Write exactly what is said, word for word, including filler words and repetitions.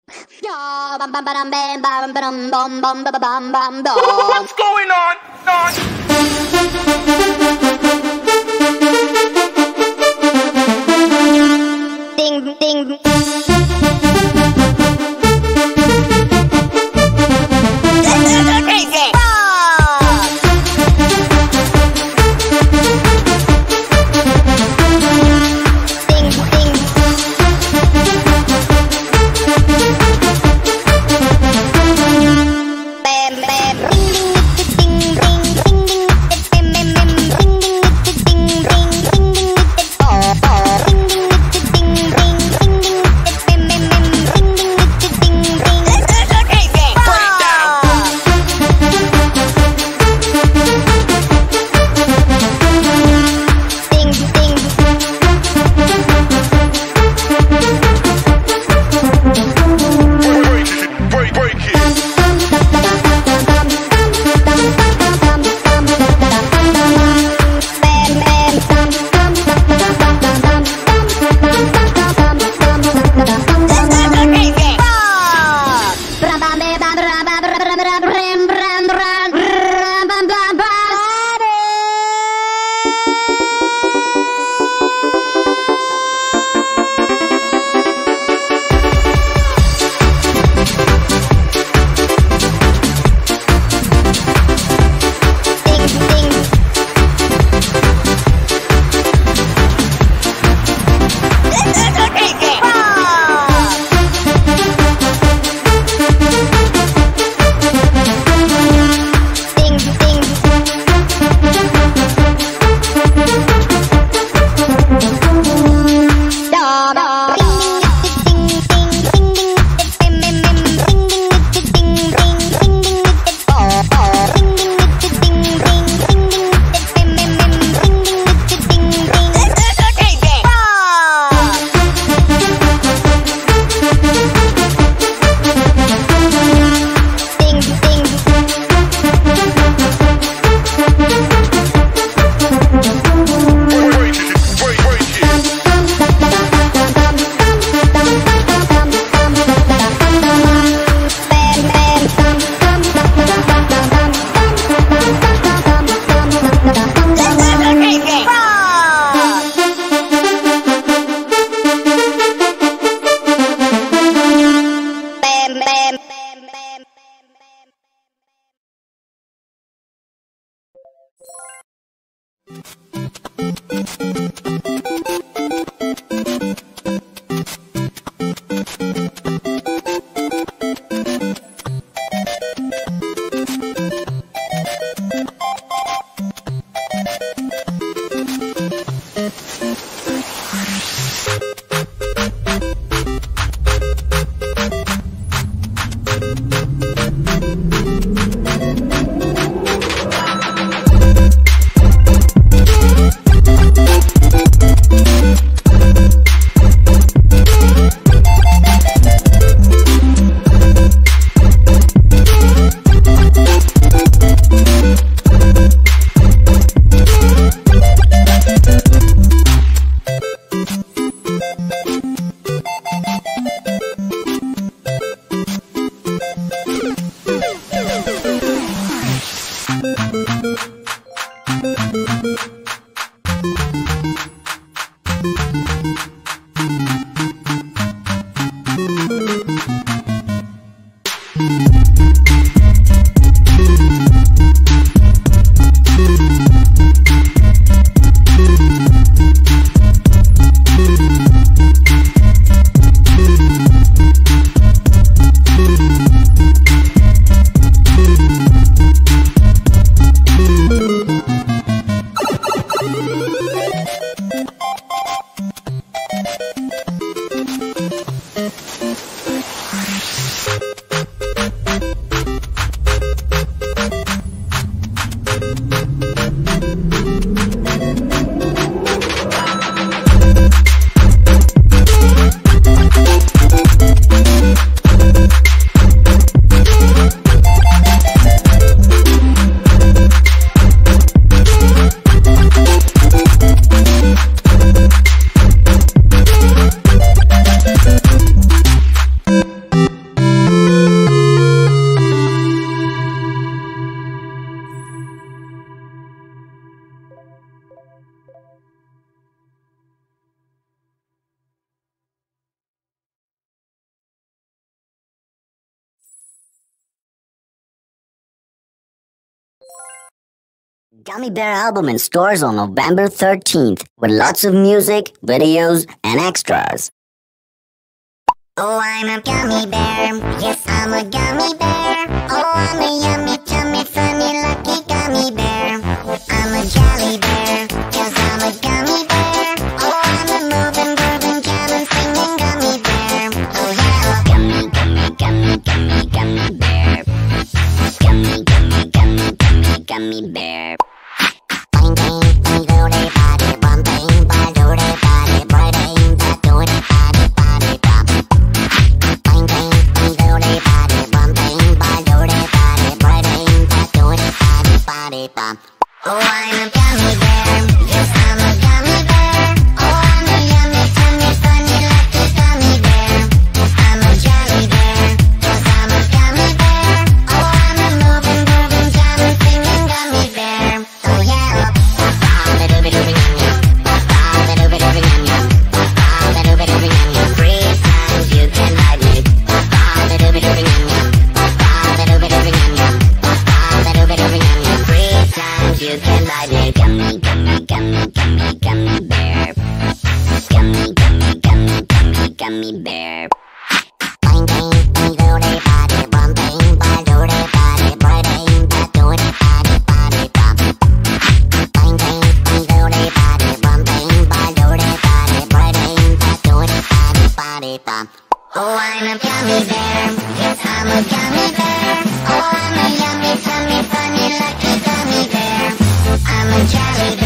What's going on? on? Ding, ding. Crazy. Gummy Bear album in stores on November thirteenth with lots of music, videos, and extras. Oh, I'm a gummy bear. Yes, I'm a gummy bear. Oh, I'm a yummy, chummy, funny, lucky gummy bear. I'm a jelly bear, cause I'm a gummy bear. Oh, I'm a moving, grooving, jamming, singing gummy bear. Oh, yeah. Gummy, gummy, gummy, gummy, gummy bear. Gummy, gummy, gummy, gummy, gummy bear. Bang, bang, bang, do they body, bum, bang, bang, do they body, bright, bang, that do they body, body, bum. Bang, bang, bang, do they body, bum, bang, bang, do they body, bright, bang, that do they body, body, bum. Oh, I'm a gummy bear. Yes, I'm a gummy bear. Oh, I'm a yummy, tummy, funny, lucky gummy bear. I'm a jelly bear, cause I'm a gummy bear. Oh, I'm a moving, grooving, jamming, singing gummy bear. Oh, yeah. Three times you can ride me. Three times you can ride me. Gummy, gummy, gummy, gummy, gummy bear. Gummy, gummy, gummy, gummy, gummy bear. Bang, bang, bang, do they body, bum, bang, bang, do they body, bright, bang, that do they body, body, bum. Bang, bang, bang, do they body, bum, bang, bang, do they body, bright, bang, that do they body, body, bum. Oh, I'm a gummy bear. Yes, I'm a gummy bear. Oh, I'm a yummy, tummy, funny, lucky gummy bear. I'm a jelly